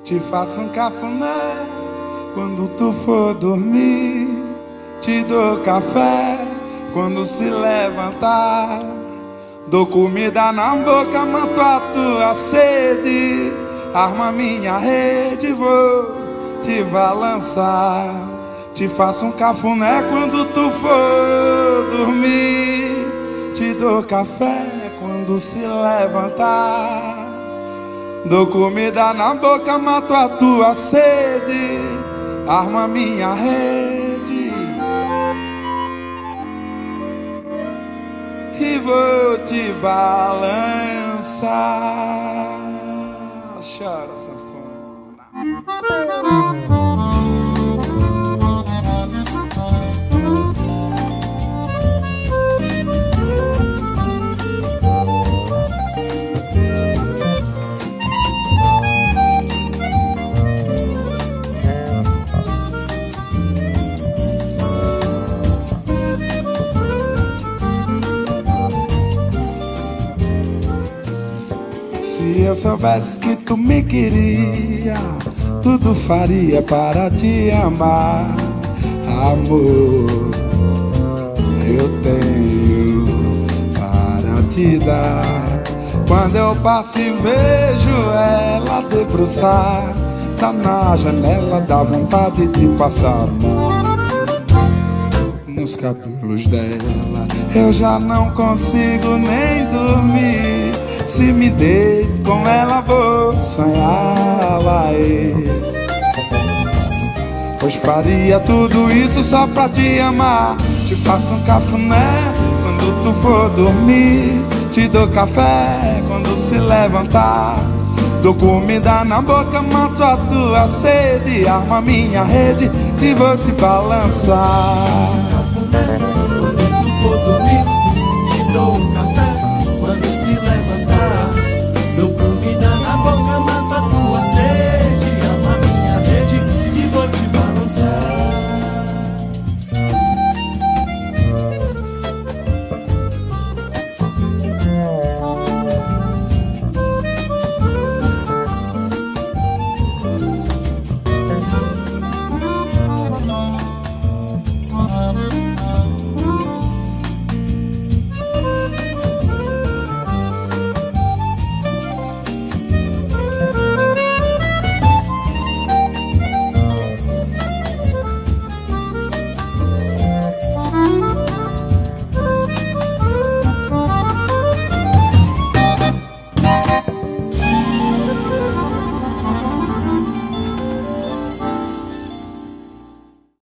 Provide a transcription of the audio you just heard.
Te faço um cafuné quando tu for dormir. Te dou café quando se levantar. Dou comida na boca, mato a tua sede. Arma minha rede, vou te balançar. Te faço um cafuné quando tu for dormir. Te dou café quando se levantar. Dou comida na boca, mato a tua sede. Arma minha rede e vou te balançar. Chora, sanfona. Se eu soubesse que tu me queria, tudo faria para te amar. Amor, eu tenho para te dar. Quando eu passo e vejo ela debruçar, tá na janela, dá vontade de passar a mão nos cabelos dela. Eu já não consigo nem dormir. Se me deito com ela vou sonhar, vai. Pois faria tudo isso só pra te amar. Te faço um cafuné quando tu for dormir. Te dou café quando se levantar. Dou comida na boca, mato a tua sede. Arma minha rede e vou te balançar.